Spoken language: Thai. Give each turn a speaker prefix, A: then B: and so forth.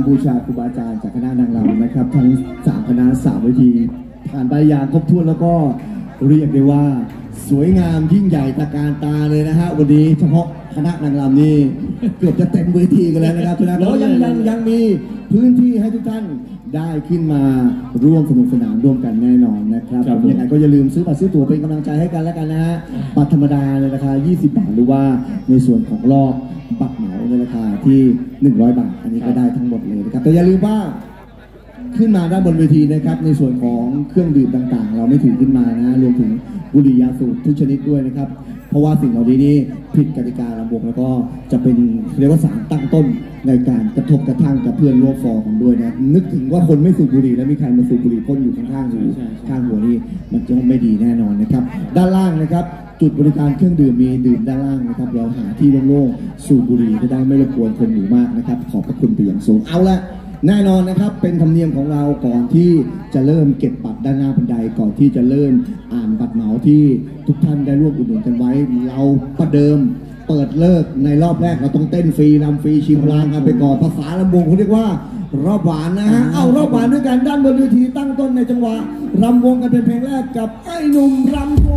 A: บูชาครูบาอาจารย์จากคณะนางรำนะครับทั้ง3คณะ3เวทีผ่านไปอย่างครบถ้วนแล้วก็เรียกได้ว่าสวยงามยิ่งใหญ่ตระการตาเลยนะฮะวันนี้เฉพาะคณะนางรำนี่เกือบจะเต็มเวทีกันแล้วนะครับแล้วยังมีพื้นที่ให้ทุกท่านได้ขึ้นมาร่วมสนุกสนานร่วมกันแน่นอนนะครับยังไงก็อย่าลืมซื้อบัตรซื้อตั๋วเป็นกำลังใจให้กันแล้วกันนะฮะบัตรธรรมดาในราคา20 บาทหรือว่าในส่วนของรอบบัตรเหมาในราคาที่100 บาทอันนี้ก็ได้ทั้งหมดเลยนะครับแต่อย่าลืมว่าขึ้นมาด้านบนเวทีนะครับในส่วนของเครื่องดื่มต่างๆเราไม่ถือขึ้นมานะรวมถึงบุหรี่ยาสูบทุกชนิดด้วยนะครับเพราะว่าสิ่งเหล่านี้นี่ผิดกติการำวงแล้วก็จะเป็นเรียกว่าสารตั้งต้นในการกระทบกระทั่งกับเพื่อนร่วมฟอร์กันด้วยนะนึกถึงว่าคนไม่สูบบุหรี่แล้วมีใครมาสูบบุหรี่พ่นอยู่ข้างๆหูข้างหัวนี่มันจะไม่ดีแน่นอนนะครับด้านล่างนะครับจุดบริการเครื่องดื่มมีดื่มด้านล่างนะครับเราหาที่โล่งๆสูบบุหรี่ก็ได้ไม่รบกวนคนหมู่มากนะครับขอบพระคุณไปอย่างสูงเอาละแน่นอนนะครับเป็นธรรมเนียมของเราก่อนที่จะเริ่มเก็บบัตรด้านหน้าบันไดก่อนที่จะเริ่มอ่านบัตรเหมาที่ทุกท่านได้ร่วมอุดหนุนกันไว้เราประเดิมเปิดเลิกในรอบแรกเราต้องเต้นฟรีรำฟรีชิมลางกันไปก่อนภาษาลำวงเขาเรียกว่ารอบหวานนะฮะเอารอบหวานด้วยกันด้านบนเวทีตั้งต้นในจังหวะรำวงกันเป็นเพลงแรกกับไอ้หนุ่มรำ